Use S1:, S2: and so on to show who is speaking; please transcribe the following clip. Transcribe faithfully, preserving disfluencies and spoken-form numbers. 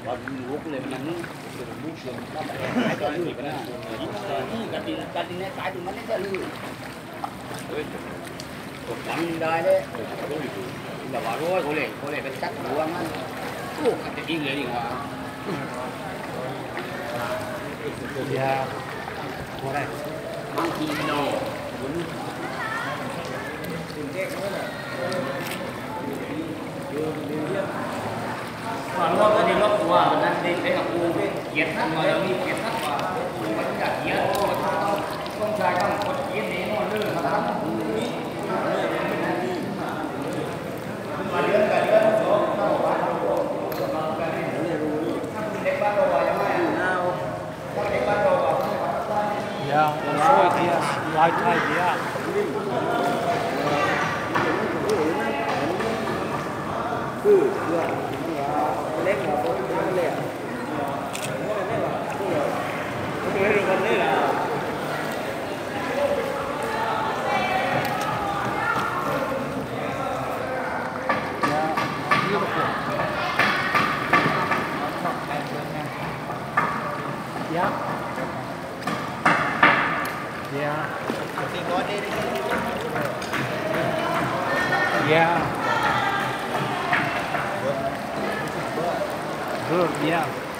S1: còn luộc lên mình từ muối sườn nó phải cho lưỡi cái này cái gì cái gì này cái gì mà nó lưỡi còn đắng đây đấy là vào rồi có lẽ có lẽ cái cắt lúa mà ô cái gì vậy đi mà
S2: ya có đây
S1: mang chi nó còn lo cái đi lót qua mình đang đi để học u kiệt thắt mà đâu đi kiệt thắt mà mình cả kiệt không sai không có kiệt này nó lư mà thắt mà đứa cả đứa số nó quá để bắt đầu vào trong nào có để bắt đầu vào
S2: ya so dia light thai dia
S1: cứ lên mà có cái lẻ cái này còn đây là
S2: ya ya ya good yeah